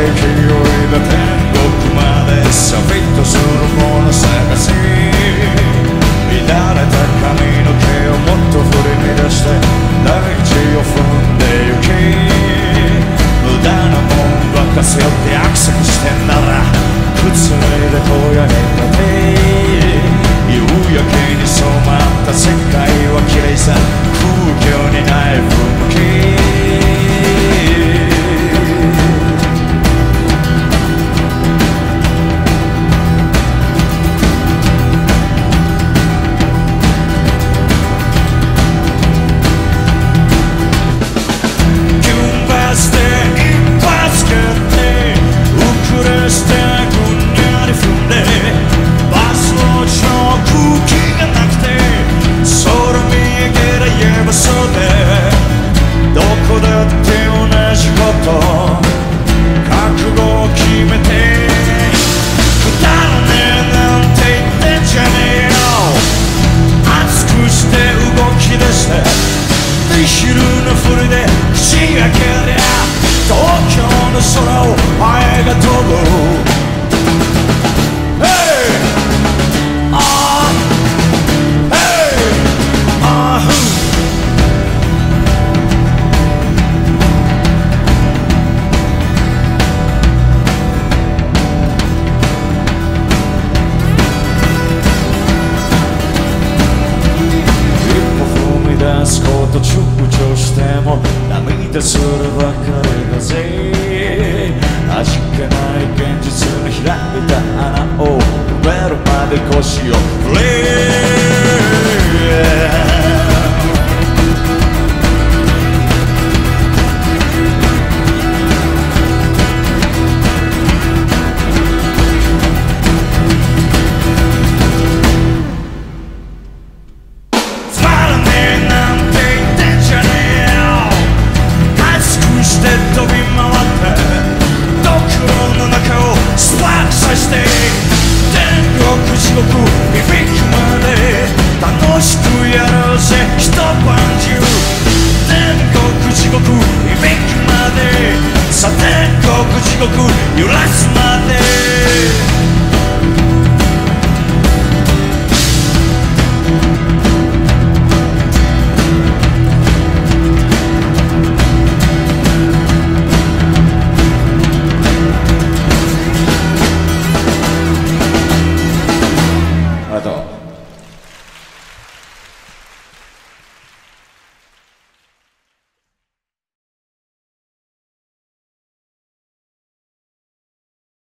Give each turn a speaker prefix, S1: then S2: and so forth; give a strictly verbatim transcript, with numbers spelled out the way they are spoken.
S1: 勢いで天国までさフィットするもの探し乱れた髪の毛をもっと振り乱して大地を踏んでゆき無駄なもんばっか背負って約束してんなら靴脱いで小屋に立て夕焼けに染まった世界は綺麗さ空虚にナイフ向き昼のふりで口開けりゃ東京の空をハエが飛ぶ Hey! あー Hey! あー一歩踏み出すこと躊躇しても涙するばかりだぜ味気ない現実に開いた穴を埋めるまで腰を振れ飛び回ってドクロの中をスパークさせて天国地獄響くまで楽しくやろうぜ一晩中天国地獄響くまでさあ天国地獄揺らすまで